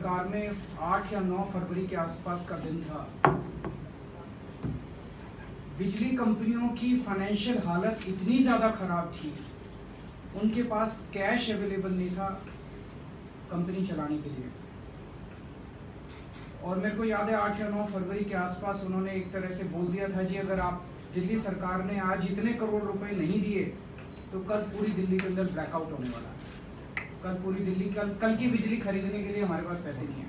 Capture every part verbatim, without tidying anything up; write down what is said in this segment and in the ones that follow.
सरकार में आठ या नौ फरवरी के आसपास का दिन था। बिजली कंपनियों की फाइनेंशियल हालत इतनी ज़्यादा ख़राब थी, उनके पास कैश अवेलेबल नहीं था कंपनी चलाने के लिए। और मेरे को याद है आठ या नौ फरवरी के आसपास उन्होंने एक तरह से बोल दिया था, जी अगर आप दिल्ली सरकार ने आज इतने करोड़ रुपए नहीं दिए तो कल पूरी दिल्ली के अंदर ब्लैकआउट होने वाला है, कल पूरी दिल्ली कल कल की बिजली खरीदने के लिए हमारे पास पैसे नहीं है।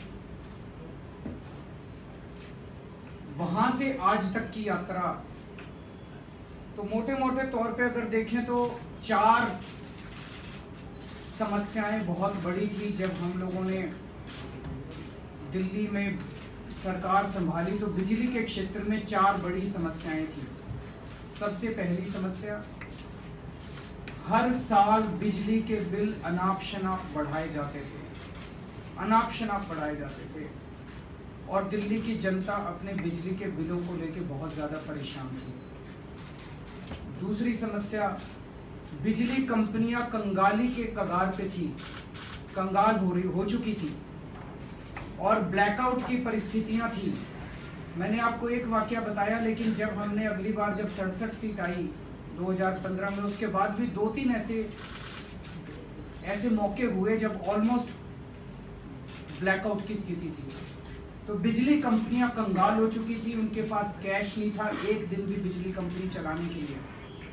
वहां से आज तक की यात्रा तो मोटे मोटे तौर पे अगर देखें तो चार समस्याएं बहुत बड़ी थी। जब हम लोगों ने दिल्ली में सरकार संभाली तो बिजली के क्षेत्र में चार बड़ी समस्याएं थी। सबसे पहली समस्या, हर साल बिजली के बिल अनाप शनाप बढ़ाए जाते थे, अनाप शनाप बढ़ाए जाते थे और दिल्ली की जनता अपने बिजली के बिलों को लेकर बहुत ज़्यादा परेशान थी। दूसरी समस्या, बिजली कंपनियां कंगाली के कगार पे थी, कंगाल हो रही हो चुकी थी और ब्लैकआउट की परिस्थितियां थी। मैंने आपको एक वाकया बताया, लेकिन जब हमने अगली बार जब सड़सठ सीट आई दो हज़ार पंद्रह में, उसके बाद भी दो तीन ऐसे ऐसे मौके हुए जब ऑलमोस्ट ब्लैकआउट की स्थिति थी। तो बिजली कंपनियां कंगाल हो चुकी थी, उनके पास कैश नहीं था एक दिन भी बिजली कंपनी चलाने के लिए।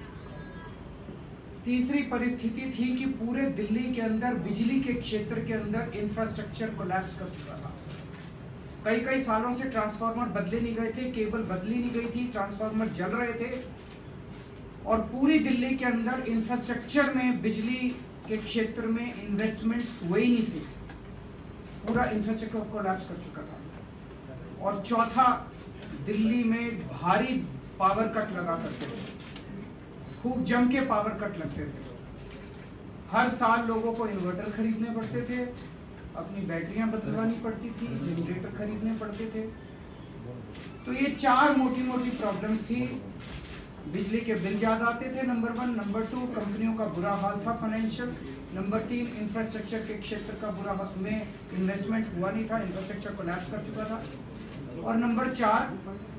तीसरी परिस्थिति थी कि पूरे दिल्ली के अंदर बिजली के क्षेत्र के अंदर इंफ्रास्ट्रक्चर कोलैप्स कर चुका था। कई कई सालों से ट्रांसफार्मर बदले नहीं गए थे, केबल बदली नहीं गई थी, ट्रांसफार्मर जल रहे थे और पूरी दिल्ली के अंदर इंफ्रास्ट्रक्चर में बिजली के क्षेत्र में इन्वेस्टमेंट्स हुए ही नहीं थे, पूरा इंफ्रास्ट्रक्चर कोलैप्स कर चुका था। और चौथा, दिल्ली में भारी पावर कट लगा करते थे, खूब जम के पावर कट लगते थे। हर साल लोगों को इन्वर्टर खरीदने पड़ते थे, अपनी बैटरियां बदलवानी पड़ती थी, जनरेटर खरीदने पड़ते थे। तो ये चार मोटी मोटी प्रॉब्लम्स थी। बिजली के बिल ज्यादा आते थे, नंबर वन। नंबर टू, कंपनियों का बुरा हाल था फाइनेंशियल। नंबर तीन, इंफ्रास्ट्रक्चर के क्षेत्र का बुरा हाल में इन्वेस्टमेंट हुआ नहीं था, इंफ्रास्ट्रक्चर कोलैप्स कर चुका था। और नंबर चार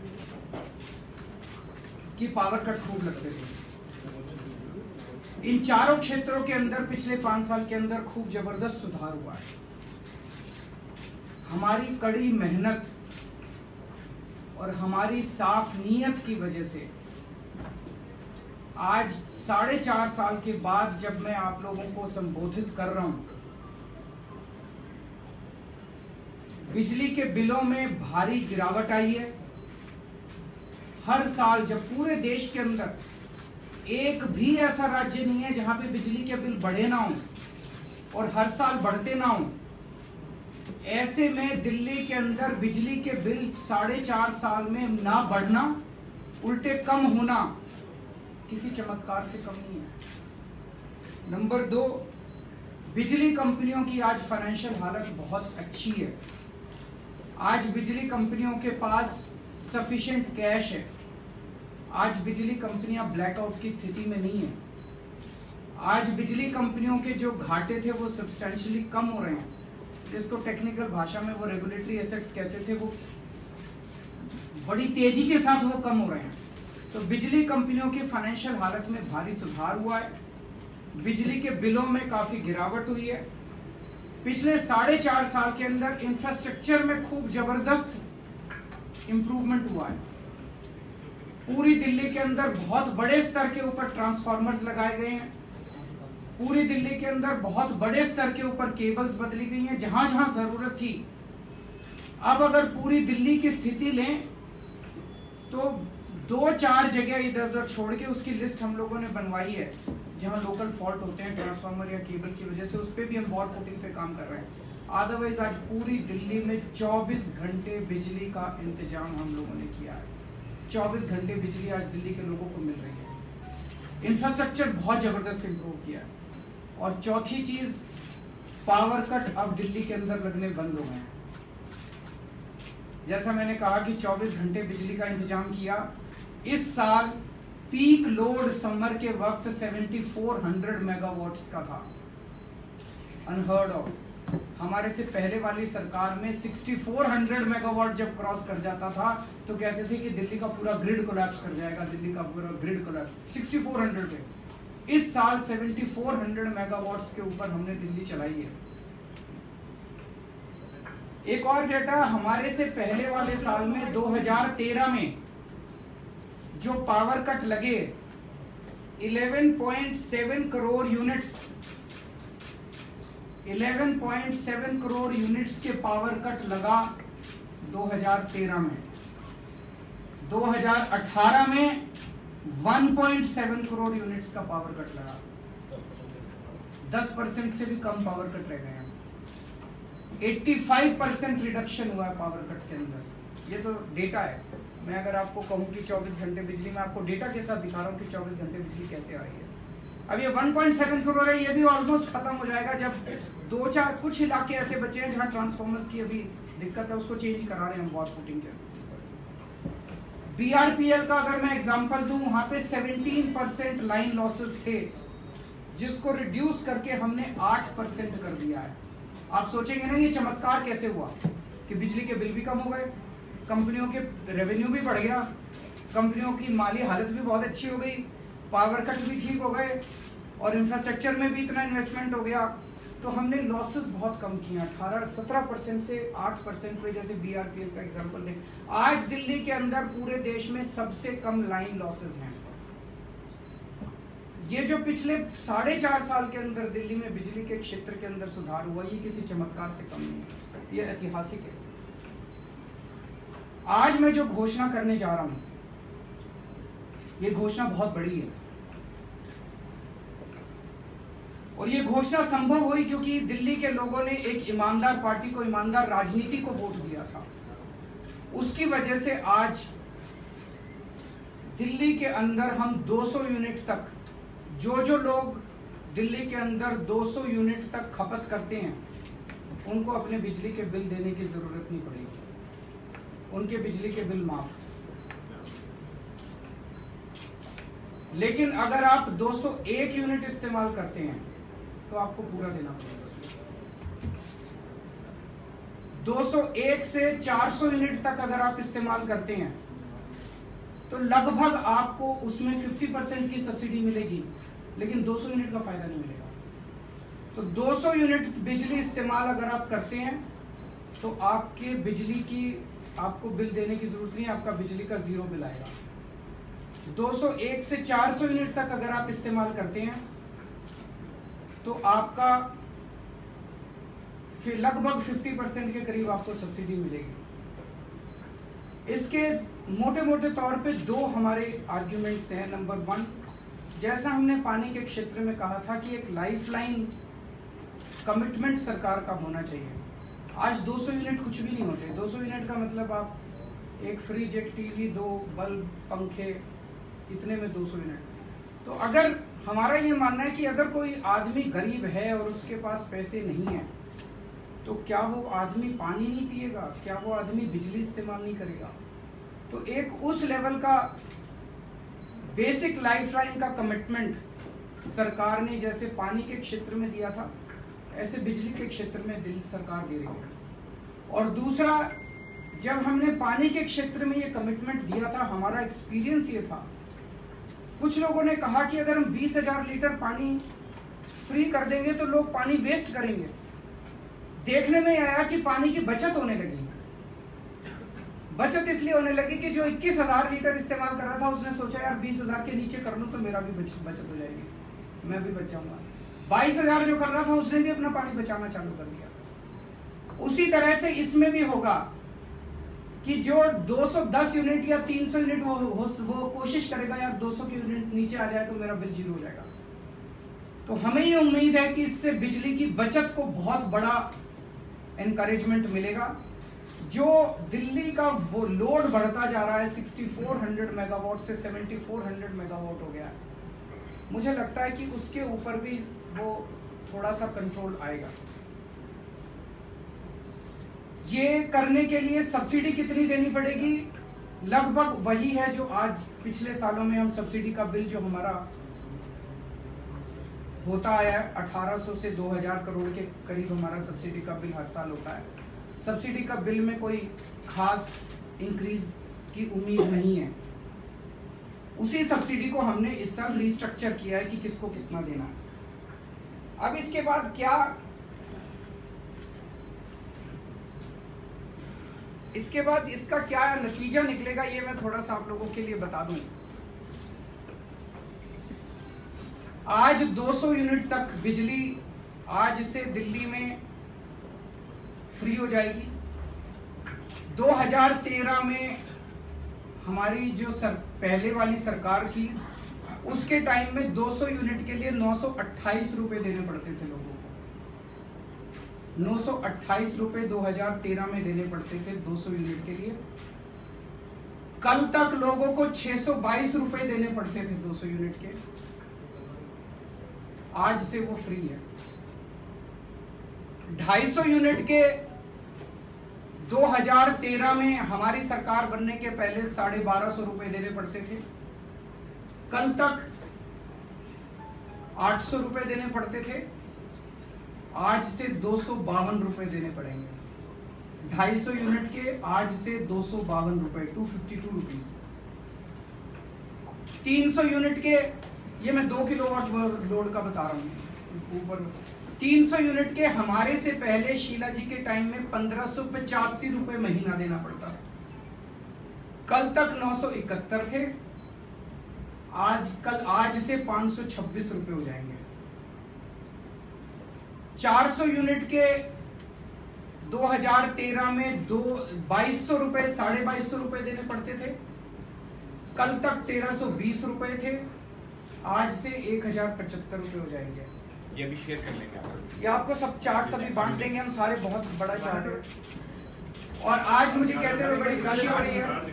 कि पावर कट खूब लगते थे। इन चारों क्षेत्रों के अंदर पिछले पांच साल के अंदर खूब जबरदस्त सुधार हुआ है। हमारी कड़ी मेहनत और हमारी साफ नीयत की वजह से आज साढ़े चार साल के बाद जब मैं आप लोगों को संबोधित कर रहा हूं, बिजली के बिलों में भारी गिरावट आई है। हर साल जब पूरे देश के अंदर एक भी ऐसा राज्य नहीं है जहां पे बिजली के बिल बढ़े ना हो और हर साल बढ़ते ना हो, ऐसे में दिल्ली के अंदर बिजली के बिल साढ़े चार साल में ना बढ़ना, उल्टे कम होना किसी चमत्कार से कम नहीं है। नंबर दो, बिजली कंपनियों की आज फाइनेंशियल हालत बहुत अच्छी है। आज बिजली कंपनियों के पास सफिशिएंट कैश है। आज बिजली कंपनियां ब्लैकआउट की स्थिति में नहीं है। आज बिजली कंपनियों के जो घाटे थे वो सब्सटेंशियली कम हो रहे हैं, जिसको टेक्निकल भाषा में वो रेगुलेटरी एसेट्स कहते थे, वो बड़ी तेजी के साथ वो कम हो रहे हैं। तो बिजली कंपनियों की फाइनेंशियल हालत में भारी सुधार हुआ है। बिजली के बिलों में काफी गिरावट हुई है। पिछले साढ़े चार साल के अंदर इंफ्रास्ट्रक्चर में खूब जबरदस्त इंप्रूवमेंट हुआ है। पूरी दिल्ली के अंदर बहुत बड़े स्तर के ऊपर ट्रांसफार्मर्स लगाए गए हैं। पूरी दिल्ली के अंदर बहुत बड़े स्तर के ऊपर केबल्स बदली गई हैं जहां जहां जरूरत थी। अब अगर पूरी दिल्ली की स्थिति लें तो दो चार जगह इधर उधर छोड़ के उसकी लिस्ट हम लोगों ने बनवाई है जहां लोकल फॉल्ट होते हैं ट्रांसफार्मर या केबल की वजह से, उस पर भी हम वॉर फुटिंग पे काम कर रहे हैं। अदरवाइज आज पूरी दिल्ली में चौबीस घंटे बिजली का इंतजाम हम लोगों ने किया है। चौबीस घंटे बिजली आज दिल्ली के लोगों को मिल रही है। इंफ्रास्ट्रक्चर बहुत जबरदस्त इंप्रूव किया है। और चौथी चीज, पावर कट अब दिल्ली के अंदर लगने बंद हो गए हैं। जैसा मैंने कहा कि चौबीस घंटे बिजली का इंतजाम किया। इस साल पीक लोड समर के वक्त चौहत्तर सौ मेगावाट्स का था, अनहर्ड ऑफ। हमारे से पहले वाली सरकार में चौंसठ सौ मेगावाट जब क्रॉस कर जाता था तो कहते थे कि दिल्ली का पूरा ग्रिड कोलैप्स कर जाएगा, दिल्ली का पूरा ग्रिड कोलैप्स। चौंसठ सौ पे इस साल चौहत्तर सौ मेगावाट्स के ऊपर हमने दिल्ली चलाई है। एक और डेटा, हमारे से पहले वाले साल में दो हज़ार तेरह में जो पावर कट लगे ग्यारह पॉइंट सात करोड़ यूनिट्स ग्यारह पॉइंट सात करोड़ यूनिट्स के पावर कट लगा दो हज़ार तेरह में। दो हज़ार अठारह में एक पॉइंट सात करोड़ यूनिट्स का पावर कट लगा, दस परसेंट से भी कम पावर कट रह गए हैं। पचासी परसेंट रिडक्शन हुआ है पावर कट के अंदर। ये तो डेटा है। मैं अगर आपको कहूँ कि चौबीस घंटे बिजली, मैं आपको डेटा के साथ दिखा रहा हूँ कि चौबीस घंटे बिजली कैसे आ रही है। अब ये एक पॉइंट सात करोड़ है, ये भी ऑलमोस्ट खत्म हो जाएगा जब दो चार कुछ इलाके ऐसे बचे हैं जहाँ ट्रांसफॉर्मर्स की अभी दिक्कत है, उसको चेंज करा रहे हैं हम वॉट फुटिंग के। बीआरपीएल का अगर मैं एग्जांपल दूं, वहां पे सत्रह परसेंट लाइन लॉसेस थे जिसको रिड्यूस करके हमने आठ परसेंट कर दिया है। आप सोचेंगे ना ये चमत्कार कैसे हुआ कि बिजली के बिल भी कम हो गए, कंपनियों के रेवेन्यू भी बढ़ गया, कंपनियों की माली हालत भी बहुत अच्छी हो गई, पावर कट भी ठीक हो गए और इंफ्रास्ट्रक्चर में भी इतना इन्वेस्टमेंट हो गया। तो हमने लॉसेस बहुत कम किए, अठारह सत्रह परसेंट से आठ परसेंट पे। जैसे बीआरपीएल का एग्जांपल दें, आज दिल्ली के अंदर पूरे देश में सबसे कम लाइन लॉसेस हैं। ये जो पिछले साढ़े चार साल के अंदर दिल्ली में बिजली के क्षेत्र के अंदर सुधार हुआ, ये किसी चमत्कार से कम नहीं है, ये ऐतिहासिक है। आज मैं जो घोषणा करने जा रहा हूं, ये घोषणा बहुत बड़ी है और ये घोषणा संभव हुई क्योंकि दिल्ली के लोगों ने एक ईमानदार पार्टी को, ईमानदार राजनीति को वोट दिया था। उसकी वजह से आज दिल्ली के अंदर हम दो सौ यूनिट तक, जो जो लोग दिल्ली के अंदर दो सौ यूनिट तक खपत करते हैं उनको अपने बिजली के बिल देने की जरूरत नहीं पड़ेगी, उनके बिजली के बिल माफ। लेकिन अगर आप दो सौ एक यूनिट इस्तेमाल करते हैं तो आपको पूरा देना पड़ेगा। दो सौ एक से चार सौ यूनिट तक अगर आप इस्तेमाल करते हैं तो लगभग आपको उसमें पचास परसेंट की सब्सिडी मिलेगी, लेकिन दो सौ यूनिट का फायदा नहीं मिलेगा। तो दो सौ यूनिट बिजली इस्तेमाल अगर आप करते हैं तो आपके बिजली की आपको बिल देने की जरूरत नहीं है, आपका बिजली का जीरो बिल आएगा। दो सौ एक से चार सौ यूनिट तक अगर आप इस्तेमाल करते हैं तो आपका फिर लगभग पचास परसेंट के करीब आपको सब्सिडी मिलेगी। इसके मोटे मोटे तौर पे दो हमारे आर्ग्यूमेंट्स हैं। नंबर वन, जैसा हमने पानी के क्षेत्र में कहा था कि एक लाइफलाइन कमिटमेंट सरकार का होना चाहिए। आज दो सौ यूनिट कुछ भी नहीं होते। दो सौ यूनिट का मतलब आप एक फ्रिज, एक टीवी, दो बल्ब, पंखे, इतने में दो सौ यूनिट। तो अगर हमारा ये मानना है कि अगर कोई आदमी गरीब है और उसके पास पैसे नहीं है तो क्या वो आदमी पानी नहीं पिएगा? क्या वो आदमी बिजली इस्तेमाल नहीं करेगा? तो एक उस लेवल का बेसिक लाइफलाइन का कमिटमेंट सरकार ने जैसे पानी के क्षेत्र में दिया था, ऐसे बिजली के क्षेत्र में दिल्ली सरकार दे रही है। और दूसरा, जब हमने पानी के क्षेत्र में ये कमिटमेंट दिया था, हमारा एक्सपीरियंस ये था, कुछ लोगों ने कहा कि अगर हम बीस हजार लीटर पानी फ्री कर देंगे तो लोग पानी वेस्ट करेंगे। देखने में आया कि पानी की बचत होने लगी। बचत इसलिए होने लगी कि जो इक्कीस हजार लीटर इस्तेमाल कर रहा था उसने सोचा यार बीस हजार के नीचे कर लूं तो मेरा भी बचत हो जाएगी, मैं भी बच जाऊंगा। बाईस हजार जो कर रहा था उसने भी अपना पानी बचाना चालू कर दिया। उसी तरह से इसमें भी होगा कि जो दो सौ दस यूनिट या तीन सौ यूनिट वो, वो, वो कोशिश करेगा यार दो सौ की यूनिट नीचे आ जाए तो मेरा बिल जीरो हो जाएगा। तो हमें ये उम्मीद है कि इससे बिजली की बचत को बहुत बड़ा एनकरेजमेंट मिलेगा। जो दिल्ली का वो लोड बढ़ता जा रहा है, चौंसठ सौ मेगावाट से चौहत्तर सौ मेगावाट हो गया है, मुझे लगता है कि उसके ऊपर भी वो थोड़ा सा कंट्रोल आएगा। ये करने के लिए सब्सिडी कितनी देनी पड़ेगी? लगभग वही है जो आज पिछले सालों में हम सब्सिडी का बिल जो हमारा होता आया है। अठारह सौ से दो हज़ार करोड़ के करीब हमारा सब्सिडी का बिल हर साल होता है। सब्सिडी का बिल में कोई खास इंक्रीज की उम्मीद नहीं है। उसी सब्सिडी को हमने इस साल रिस्ट्रक्चर किया है कि किसको कितना देना है। अब इसके बाद क्या इसके बाद इसका क्या नतीजा निकलेगा, ये मैं थोड़ा सा आप लोगों के लिए बता दूं। आज दो सौ यूनिट तक बिजली आज से दिल्ली में फ्री हो जाएगी। दो हज़ार तेरह में हमारी जो सर पहले वाली सरकार थी उसके टाइम में दो सौ यूनिट के लिए नौ सौ अट्ठाईस रुपए देने पड़ते थे लोगों को। नौ सौ अट्ठाईस रुपए दो हज़ार तेरह में देने पड़ते थे दो सौ यूनिट के लिए। कल तक लोगों को छह सौ बाईस रुपए देने पड़ते थे दो सौ यूनिट के। आज से वो फ्री है। ढाई सौ यूनिट के दो हज़ार तेरह में हमारी सरकार बनने के पहले साढ़े बारह सौ रुपए देने पड़ते थे। कल तक आठ सौ रुपए देने पड़ते थे। आज से दो सौ बावन रुपए देने पड़ेंगे। ढाई सौ यूनिट के आज से दो सौ बावन रुपए टू फिफ्टी टू रुपीज। तीन सौ यूनिट के, ये मैं दो किलोवाट लोड का बता रहा हूँ ऊपर। तीन सौ यूनिट के हमारे से पहले शीला जी के टाइम में पंद्रह सौ पचासी रुपए महीना देना पड़ता था। कल तक नौ सौ इकहत्तर थे। आज कल आज से पांच सौ छब्बीस रुपए हो जाएंगे। चार सौ यूनिट के दो हज़ार तेरह में दो बाईस सौ रुपए साढ़े बाईस सौ रुपए देने पड़ते थे। कल तक तेरह सौ बीस रुपए थे। आज से एक हजार पचहत्तर रुपए हो जाएंगे। ये भी शेयर कर लेंगे आप। ये आपको सब चार्ट सभी बांट देंगे हम सारे। बहुत बड़ा चार्ट है। और आज मुझे कहते हुए बड़ी खुशी हो रही है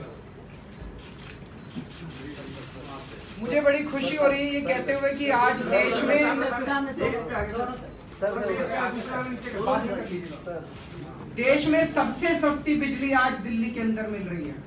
मुझे बड़ी खुशी हो रही है ये कहते हुए कि आज देश में देश में सबसे सस्ती बिजली आज दिल्ली के अंदर मिल रही है।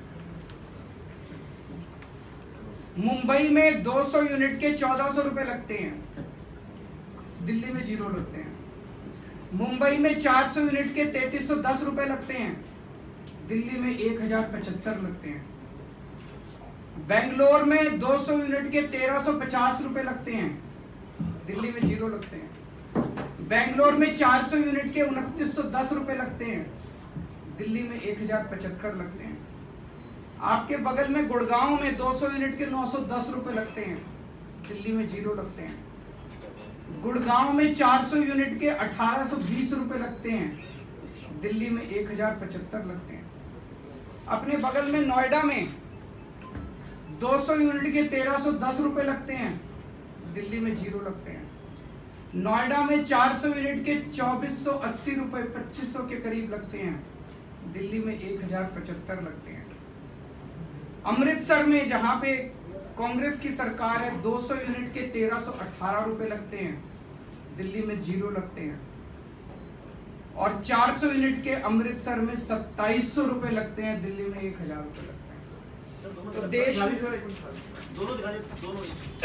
मुंबई में दो सौ यूनिट के चौदह सौ रुपए लगते हैं, दिल्ली में जीरो लगते हैं। मुंबई में चार सौ यूनिट के तैतीस सौ दस रुपए लगते हैं, दिल्ली में एक हजार पचहत्तर लगते हैं। बेंगलोर में दो सौ यूनिट के तेरह सौ पचास रुपए लगते हैं, दिल्ली में जीरो लगते हैं। बेंगलोर में चार सौ यूनिट के उनतीस सौ दस रुपए लगते हैं, दिल्ली में एक हजार पचहत्तर लगते हैं। आपके बगल में गुड़गांव में दो सौ यूनिट के नौ सौ दस रुपए लगते हैं, दिल्ली में जीरो लगते हैं। गुड़गांव में चार सौ यूनिट के अठारह सौ बीस रुपए लगते हैं, दिल्ली में एक हजार पचहत्तर लगते हैं। अपने बगल में नोएडा में दो सौ यूनिट के तेरह सौ दस रुपए लगते हैं, दिल्ली में जीरो लगते हैं। नोएडा में चार सौ यूनिट के चौबीस सौ अस्सी रुपए पच्चीस सौ के करीब लगते हैं, दिल्ली में एक हजार पचहत्तर लगते हैं। अमृतसर में जहां पे कांग्रेस की सरकार है दो सौ यूनिट के तेरह सौ अठारह रुपए लगते हैं, दिल्ली में जीरो लगते हैं। और चार सौ यूनिट के अमृतसर में सत्ताईस सौ रुपए लगते हैं, दिल्ली में एक हजार रुपए लगते हैं। तो देश दोनों दोनों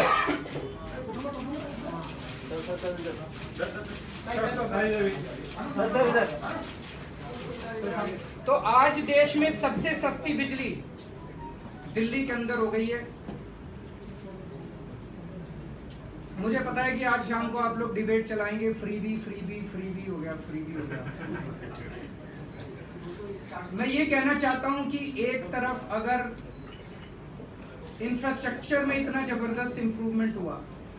तो आज देश में सबसे सस्ती बिजली दिल्ली के अंदर हो गई है। मुझे पता है कि आज शाम को आप लोग डिबेट चलाएंगे, फ्री भी फ्री भी फ्री भी हो गया फ्री भी हो गया। मैं ये कहना चाहता हूं कि एक तरफ अगर इंफ्रास्ट्रक्चर में इतना जबरदस्त इंप्रूवमेंट हुआ,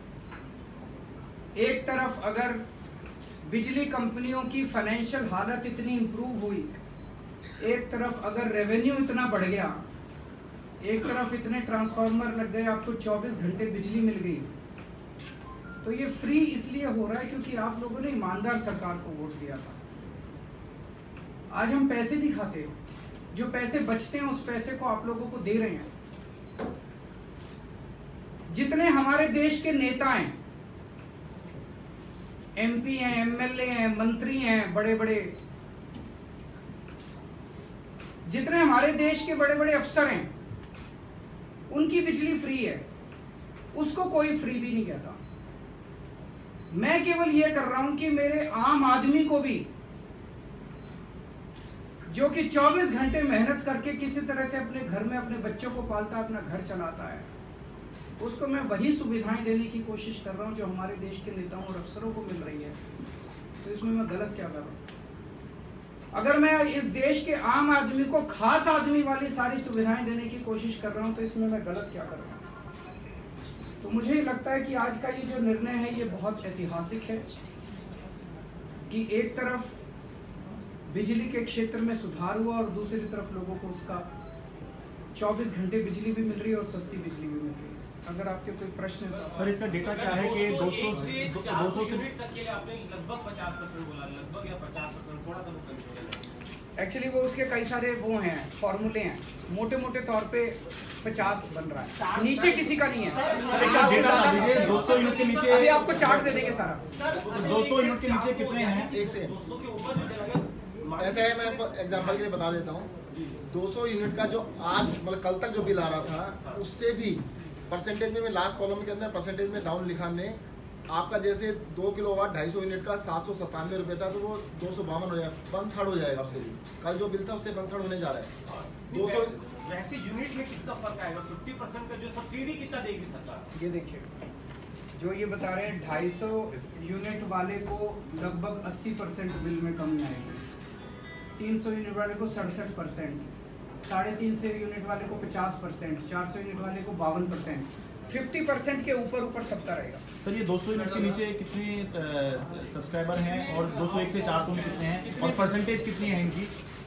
एक तरफ अगर बिजली कंपनियों की फाइनेंशियल हालत इतनी इंप्रूव हुई, एक तरफ अगर रेवेन्यू इतना बढ़ गया, एक तरफ इतने ट्रांसफार्मर लग गए, आपको चौबीस घंटे बिजली मिल गई, तो ये फ्री इसलिए हो रहा है क्योंकि आप लोगों ने ईमानदार सरकार को वोट दिया था। आज हम पैसे नहीं खाते, जो पैसे बचते हैं उस पैसे को आप लोगों को दे रहे हैं। जितने हमारे देश के नेता हैं, एमपी हैं, एमएलए हैं, मंत्री हैं, बड़े बड़े जितने हमारे देश के बड़े बड़े अफसर हैं, उनकी बिजली फ्री है, उसको कोई फ्री भी नहीं कहता। मैं केवल ये कर रहा हूं कि मेरे आम आदमी को भी, जो कि चौबीस घंटे मेहनत करके किसी तरह से अपने घर में अपने बच्चों को पालता है, अपना घर चलाता है, उसको मैं वही सुविधाएं देने की कोशिश कर रहा हूं जो हमारे देश के नेताओं और अफसरों को मिल रही है। तो इसमें मैं गलत क्या कर रहा हूं? अगर मैं इस देश के आम आदमी को खास आदमी वाली सारी सुविधाएं देने की कोशिश कर रहा हूं, तो इसमें मैं गलत क्या कर रहा हूं? तो मुझे लगता है कि आज का ये जो निर्णय है ये बहुत ऐतिहासिक है कि एक तरफ बिजली के क्षेत्र में सुधार हुआ और दूसरी तरफ लोगों को उसका चौबीस घंटे बिजली भी मिल रही है और सस्ती बिजली भी मिल रही है। अगर आपके कोई प्रश्न है सर, इसका डेटा क्या है कि दो सौ दो सौ यूनिट तक के लिए आपने लगभग पचास परसेंट बोला, लगभग या पचास परसेंट, थोड़ा सा वो कंफ्यूजन है। एक्चुअली वो उसके कई सारे वो हैं, फॉर्मूले हैं, मोटे मोटे तौर पे पचास बन रहा है, नीचे किसी का नहीं है। पचास से ज्यादा दो सौ यूनिट के नीचे अभी आपको चार्ट दे देंगे सारा। दो सौ यूनिट के नीचे कितने हैं? एक से दो सौ के ऊपर जो चला गया, ऐसा है, मैं आपको एग्जांपल के लिए बता देता हूँ। दो सौ यूनिट का जो आज मतलब कल तक जो बिल आ रहा था, उससे भी परसेंटेज में, मैं लास्ट कॉलम के अंदर परसेंटेज में डाउन लिखा हमने। आपका जैसे दो किलो वाट ढाई सौ यूनिट का सात सौ सत्तानवे रुपये था, तो वो दो सौ बावन हो जाएगा, वन थर्ड हो जाएगा उससे भी। कल जो बिल था उससे वन थर्ड होने जा रहा है। दो सौ वैसे यूनिट में कितना फर्क आएगा? फिफ्टी परसेंट का जो सब्सिडी कितना देगी सरकार? ये देखिए, जो ये बता रहे हैं ढाई सौ यूनिट वाले को लगभग अस्सी परसेंट बिल में कमी आएगी, तीन सौ यूनिट वाले को सड़सठ परसेंट, साढ़े तीन सौ यूनिट वाले को पचास परसेंट, चार सौ यूनिट वाले को बावन परसेंट, फिफ्टी परसेंट के ऊपर ऊपर सबका रहेगा। सर, ये दो सौ यूनिट के नीचे कितने सब्सक्राइबर हैं और दो सौ एक से चार सौ में कितने हैं और परसेंटेज कितनी है इनकी?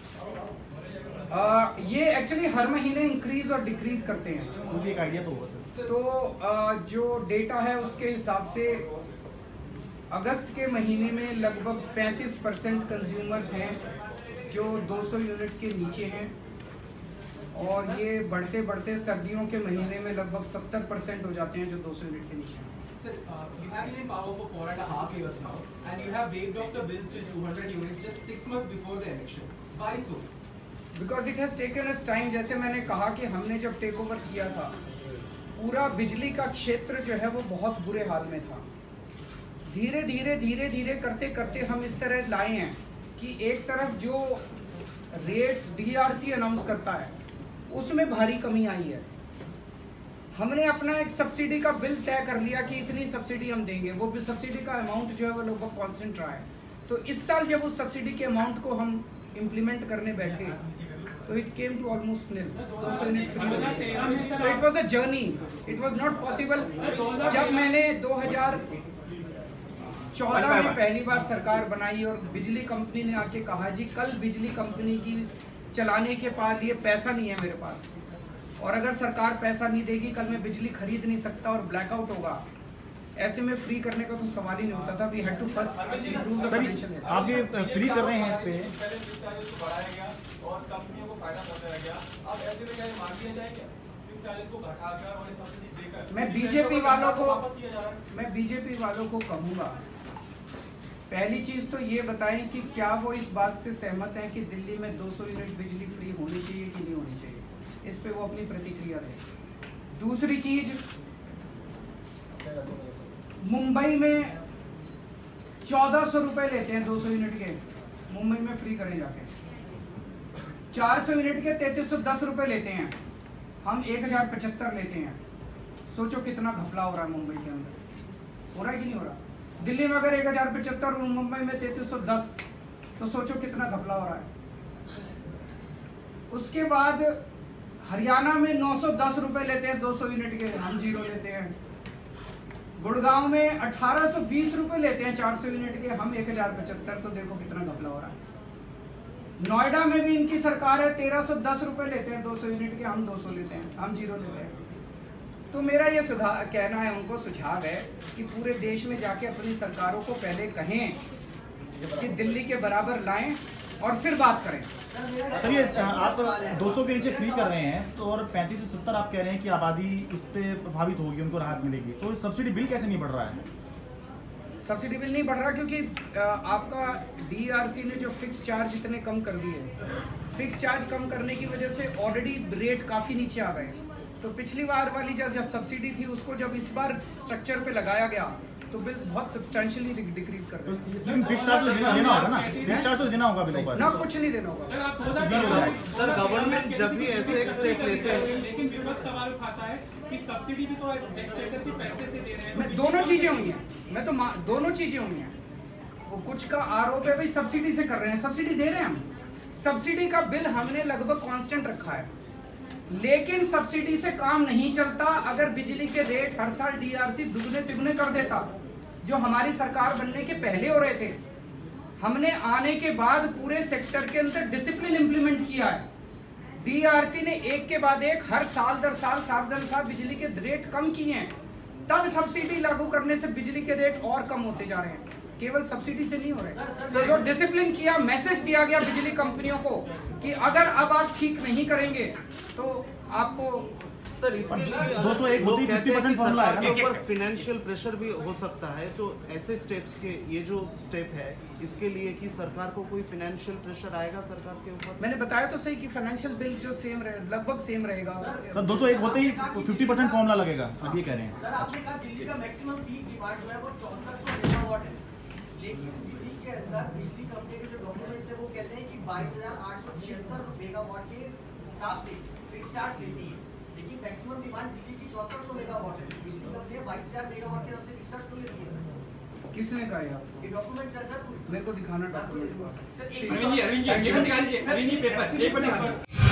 आ, ये एक्चुअली हर महीने इंक्रीज और डिक्रीज करते हैं। मुझे एक आइडिया तो होगा सर। तो आ, जो डेटा है उसके हिसाब से अगस्त के महीने में लगभग पैंतीस परसेंट कंज्यूमर्स हैं जो दो सौ यूनिट के नीचे हैं, और ये बढ़ते बढ़ते सर्दियों के महीने में लगभग सत्तर परसेंट हो जाते हैं जो दो सौ यूनिट के नीचे हैं। Sir, uh, you have been in power for four and a half years now, and you have waived off the bills till two hundred units just six months before the election. Why so? Because it has taken us time. जैसे मैंने कहा कि हमने जब take over किया था, पूरा बिजली का क्षेत्र जो है वो बहुत बुरे हाल में था। धीरे धीरे धीरे धीरे करते करते हम इस तरह लाए हैं कि एक तरफ जो रेट्स डीआरसी अनाउंस करता है उसमें भारी कमी आई है। हमने अपना एक सब्सिडी का बिल तय कर लिया कि इतनी सब्सिडी हम देंगे, वो भी सब्सिडी का अमाउंट जो है वो लगभग कांस्टेंट रहा है। तो इस साल जब उस सब्सिडी के अमाउंट को हम इम्प्लीमेंट करने बैठे तो it came to almost nil, दो सौ यूनिट फ्री। तो it was a journey, it was not possible. जब मैंने दो हज़ार चौदह में पहली बार सरकार बनाई और बिजली कंपनी ने आके कहा जी कल बिजली कंपनी की चलाने के पास लिए पैसा नहीं है मेरे पास, और अगर सरकार पैसा नहीं देगी कल मैं बिजली खरीद नहीं सकता और ब्लैकआउट होगा, ऐसे में फ्री करने का तो सवाल ही नहीं होता था। We had to first improve the financial. आप ये फ्री कर रहे हैं इस पे, पहले फिक्स चार्जेस को बढ़ाया गया और कंपनियों को फायदा पहुंचाया गया। अब ऐसे में क्या मान लिया जाए क्या फिक्स चार्जेस को घटाकर और ये सब्सिडी देकर मैं बीजेपी वालों को वापस किया जा रहा है? मैं बीजेपी वालों को कहूँगा, पहली चीज तो ये बताएं कि क्या वो इस बात से सहमत हैं कि दिल्ली में दो सौ यूनिट बिजली फ्री होनी चाहिए कि नहीं होनी चाहिए, इस पे वो अपनी प्रतिक्रिया दें। दूसरी चीज, मुंबई में चौदह सौ रुपए लेते हैं दो सौ यूनिट के, मुंबई में फ्री करें जाके। चार सौ यूनिट के तैतीस सौ दस रुपए लेते हैं, हम एक हजार पचहत्तर लेते हैं। सोचो कितना घपला हो रहा है मुंबई के अंदर, हो रहा है कि नहीं हो रहा? दिल्ली में अगर एक हजार पचहत्तर और मुंबई में तैतीस सौ दस, तो सोचो कितना घपला हो रहा है। उसके बाद हरियाणा में नौ सौ दस रुपए लेते हैं दो सौ यूनिट के, हम जीरो लेते हैं। गुड़गांव में अठारह सौ बीस रुपए लेते हैं चार सौ यूनिट के, हम एक हजार पचहत्तर, तो देखो कितना घपला हो रहा है। नोएडा में भी इनकी सरकार है, तेरह सौ दस रुपए लेते हैं दो सौ यूनिट के, हम दो सौ लेते हैं, हम जीरो लेते हैं। तो मेरा ये सुधार कहना है, उनको सुझाव है कि पूरे देश में जाके अपनी सरकारों को पहले कहें कि दिल्ली के बराबर लाएं और फिर बात करें। सर, ये आप दो सौ के नीचे फ्री कर रहे हैं तो और पैंतीस से सत्तर आप कह रहे हैं कि आबादी इस पे प्रभावित होगी, उनको राहत मिलेगी, तो सब्सिडी बिल कैसे नहीं बढ़ रहा है? सब्सिडी बिल नहीं बढ़ रहा क्योंकि आपका डीआरसी ने जो फिक्स चार्ज इतने कम कर दिए, फिक्स चार्ज कम करने की वजह से ऑलरेडी रेट काफ़ी नीचे आ गए। तो पिछली बार वाली जो सब्सिडी थी उसको जब इस बार स्ट्रक्चर पे लगाया गया तो बिल्स बहुत सब्सटेंशियली डिक्रीज कर तो रहे हैं। लेकिन फिक्स चार्ज तो देना देना होगा ना, फिक्स चार्ज तो देना होगा बिलों पर ना कुछ नहीं देना होगा। सर आप सोचा सर गवर्नमेंट जब भी ऐसे एक स्टेप लेते हैं, लेकिन विपक्ष सवाल उठाता है कि सब्सिडी भी तो एक्सचेकर के पैसे से दे रहे हैं। मैं दोनों चीजें हुई हैं, मैं तो मा- दोनों चीजें हुई हैं। वो कुछ का आरोप है भाई सब्सिडी से कर रहे हैं, सब्सिडी दे रहे हैं हम। सब्सिडी का बिल हमने लगभग कांस्टेंट रखा है, लेकिन सब्सिडी से काम नहीं चलता। अगर बिजली के रेट हर साल डीआरसी दुगने तिगुने कर देता, जो हमारी सरकार बनने के पहले हो रहे थे, हमने आने के बाद पूरे सेक्टर के अंदर डिसिप्लिन इंप्लीमेंट किया है। डीआरसी ने एक के बाद एक हर साल दर साल साल दर साल बिजली के रेट कम किए हैं, तब सब्सिडी लागू करने से बिजली के रेट और कम होते जा रहे हैं, केवल सब्सिडी से नहीं हो रहे। जो डिसिप्लिन किया, मैसेज दिया गया बिजली कंपनियों को कि अगर अब आप ठीक नहीं करेंगे तो आपको सर इसके लिए दो सौ एक लोग होती है, कहते हैं फिफ्टी परसेंट कि फॉर्मूला सरकार है के ना। ऊपर फाइनेंशियल प्रेशर भी हो सकता है, तो ऐसे स्टेप्स के ये जो स्टेप है इसके लिए कि सरकार को कोई फाइनेंशियल प्रेशर आएगा सरकार के ऊपर? मैंने बताया तो सही कि फाइनेंशियल बिल जो सेम रहे, लगभग सेम रहेगा। सर दो सौ एक होते ही फिफ्टी परसेंट फॉर्मूला लगेगा, अब ये कह रहे हैं। सर आपने कहा दिल्ली का मैक्सिमम पीक डिमांड जो है वो चौहत्तर सौ मेगावाट है, लेकिन दिल्ली के अंदर बिजली कंपनी के जो डॉक्यूमेंट्स है वो कहते हैं कि बाईस हजार आठ सौ छिहत्तर मेगावाट के हिसाब से फिक्स चार्ज लेती है, लेकिन मैक्सिमम डिमांड दिल्ली की चौहत्तर सौ मेगावाट है। बिजली कंपनी बाईस हजार मेगावाट के हिसाब से फिक्स चार्ज तो लेती है। किसने कहा ये आपको? ये डॉक्यूमेंट्स है सर, मेरे को दिखाना डॉक्यूमेंट। सर अरविंद जी, अरविंद जी, एक मिनट दिखा दीजिए, अरविंद जी पेपर, एक मिनट दिखा दीजिए।